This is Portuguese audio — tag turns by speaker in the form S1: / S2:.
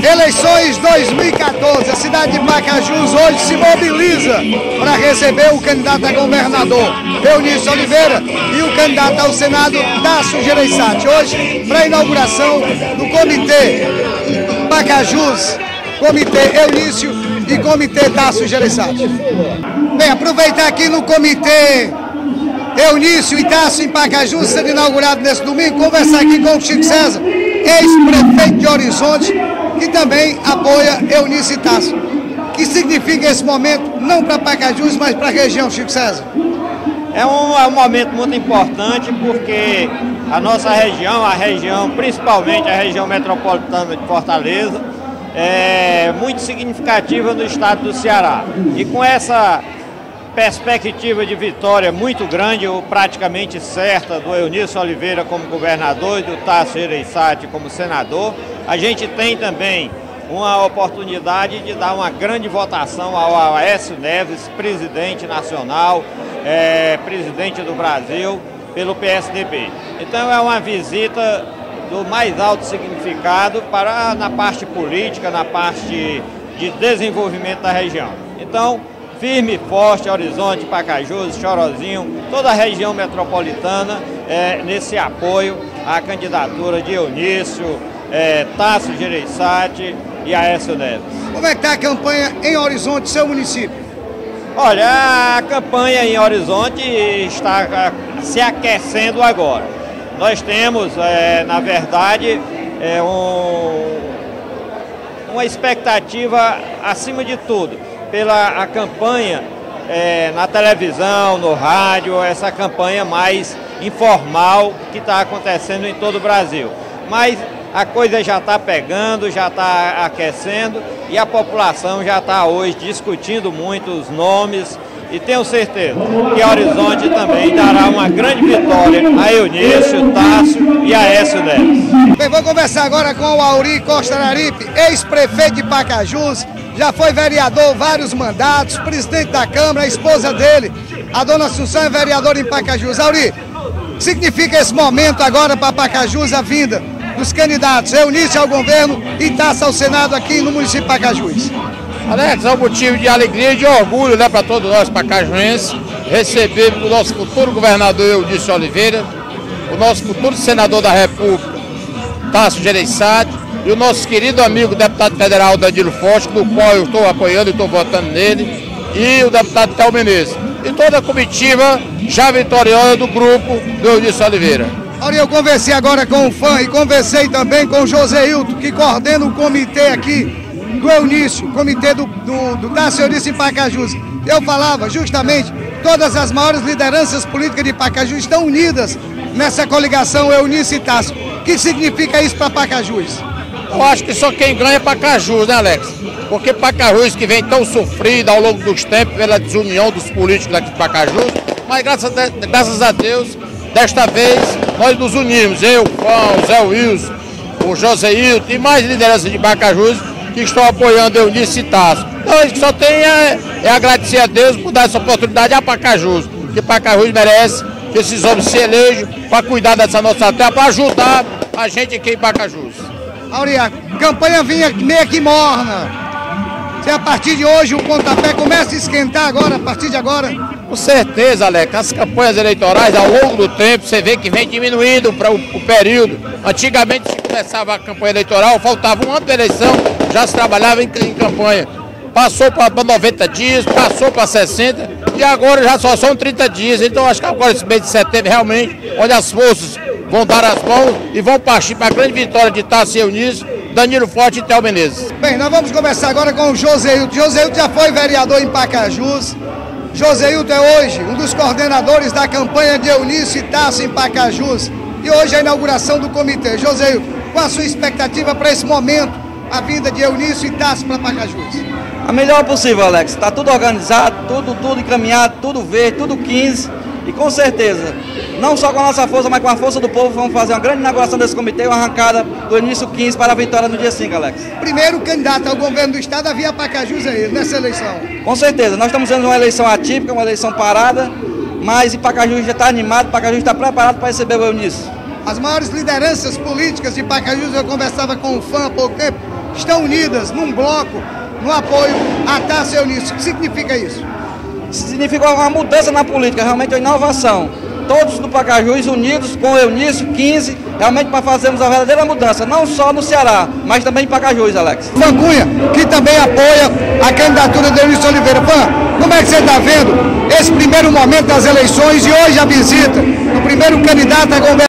S1: Eleições 2014, a cidade de Pacajus hoje se mobiliza para receber o candidato a governador, Eunício Oliveira, e o candidato ao Senado, Tássio Gereissati. Hoje, para a inauguração do Comitê Pacajus, Comitê Eunício e Comitê Tássio Gereissati. Bem, aproveitar aqui no Comitê Eunício e Tássio em Pacajus, sendo inaugurado nesse domingo, conversar aqui com o Chico César, ex-prefeito de Horizonte, que também apoia Eunício e Tássio. O que significa esse momento, não para Pacajus, mas para a região, Chico César?
S2: É um momento muito importante porque a nossa região, principalmente a região metropolitana de Fortaleza, é muito significativa no estado do Ceará. E com essa perspectiva de vitória muito grande, ou praticamente certa, do Eunício Oliveira como governador e do Tássio Gereissati como senador, a gente tem também uma oportunidade de dar uma grande votação ao Aécio Neves, presidente nacional, presidente do Brasil, pelo PSDB. Então é uma visita do mais alto significado na parte política, na parte de desenvolvimento da região. Então, firme e forte, Horizonte, Pacajus, Chorozinho, toda a região metropolitana nesse apoio à candidatura de Eunício, Tássio Gereissati e Aécio Neves.
S1: Como é que está a campanha em Horizonte, seu município?
S2: Olha, a campanha em Horizonte está se aquecendo agora. Nós temos, na verdade, uma expectativa, acima de tudo, pela campanha na televisão, no rádio, essa campanha mais informal que está acontecendo em todo o Brasil. Mas a coisa já está pegando, já está aquecendo e a população já está hoje discutindo muito os nomes e tenho certeza que Horizonte também dará uma grande vitória a Eunício, Tássio e Aécio Neves.
S1: Bem, vou conversar agora com o Auri Costa Araripe, ex-prefeito de Pacajus, já foi vereador vários mandatos, presidente da Câmara, a esposa dele, a dona Assunção, é vereadora em Pacajus. Auri, o que significa esse momento agora para Pacajus, a vinda dos candidatos Eunício ao governo e Tássio ao Senado aqui no município de Pacajus?
S3: Alex, é um motivo de alegria e de orgulho, né, para todos nós pacajuenses, receber o nosso futuro governador Eunício Oliveira, o nosso futuro senador da República, Tássio Gereissati, e o nosso querido amigo deputado federal Danilo Forte, do qual eu estou apoiando e estou votando nele, e o deputado Théo Menezes. E toda a comitiva já vitoriosa do grupo do Eunício Oliveira.
S1: Olha, eu conversei agora com o fã e conversei também com o José Hilton, que coordena o comitê aqui do Eunício, comitê do Tássio Eunício em Pacajus. Eu falava justamente, todas as maiores lideranças políticas de Pacajus estão unidas nessa coligação Eunício e Tássio. O que significa isso para Pacajus?
S3: Eu acho que só quem ganha é Pacajus, né, Alex? Porque Pacajus, que vem tão sofrido ao longo dos tempos pela desunião dos políticos daqui de Pacajus, mas graças a Deus, desta vez nós nos unimos, eu, o Zé Wilson, o José Hilton e mais lideranças de Pacajus que estão apoiando Eunício e Tássio. Então a gente só tem agradecer a Deus por dar essa oportunidade a Pacajus, que Pacajus merece que esses homens se elejam para cuidar dessa nossa terra, para ajudar a gente aqui em Pacajus.
S1: Auri, a campanha vinha meio que morna. Se a partir de hoje o pontapé começa a esquentar agora, a partir de agora?
S3: Com certeza, Alex, as campanhas eleitorais ao longo do tempo, você vê que vem diminuindo para o período. Antigamente, se começava a campanha eleitoral, faltava um ano de eleição, já se trabalhava em campanha. Passou para 90 dias, passou para 60 e agora já só são 30 dias. Então acho que agora esse mês de setembro realmente, onde as forças vão dar as mãos e vão partir para a grande vitória de Tássio e Eunício, Danilo Forte e Théo Menezes.
S1: Bem, nós vamos conversar agora com o José Hilton. José Hilton já foi vereador em Pacajus. José Hilton é hoje um dos coordenadores da campanha de Eunício e Tássio em Pacajus. E hoje é a inauguração do comitê. José Hilton, qual a sua expectativa para esse momento, a vinda de Eunício e Tássio para Pacajus?
S4: A melhor possível, Alex. Está tudo organizado, tudo encaminhado, tudo verde, tudo 15. E com certeza, não só com a nossa força, mas com a força do povo, vamos fazer uma grande inauguração desse comitê, uma arrancada do Eunício 15 para a vitória no dia 5, Alex.
S1: Primeiro candidato ao governo do estado havia Pacajus aí, nessa eleição.
S4: Com certeza, nós estamos tendo uma eleição atípica, uma eleição parada, mas Pacajus já está animado, Pacajus está preparado para receber o Eunício.
S1: As maiores lideranças políticas de Pacajus, eu conversava com um fã há pouco tempo, estão unidas num bloco, no apoio a Tasso Eunício. O que significa isso?
S4: Significa uma mudança na política, realmente uma inovação. Todos do Pacajus unidos com o Eunício, 15, realmente para fazermos a verdadeira mudança, não só no Ceará, mas também em Pacajus, Alex.
S1: Fã Cunha, que também apoia a candidatura de Eunício Oliveira. Fã, como é que você está vendo esse primeiro momento das eleições e hoje a visita do primeiro candidato a governador?